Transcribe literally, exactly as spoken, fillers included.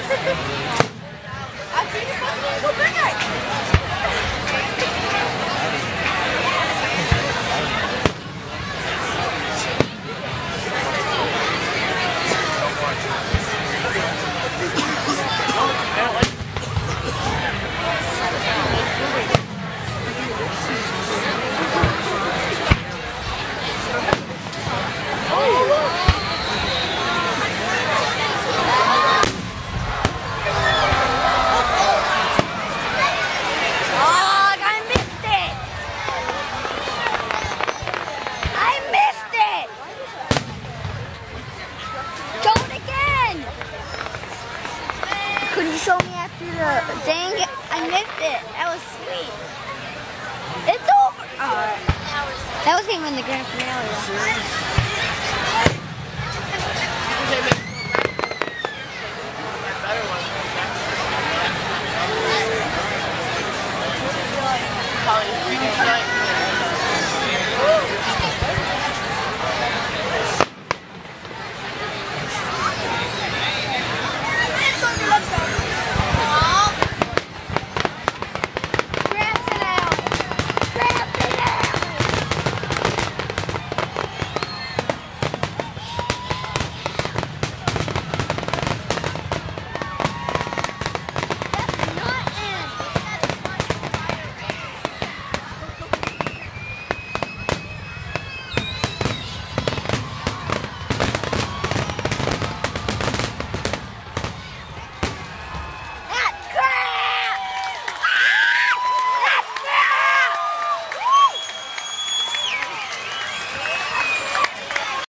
Go back! Could you show me after the dang it? I missed it. That was sweet. It's over. Alright. That was him in the grand finale.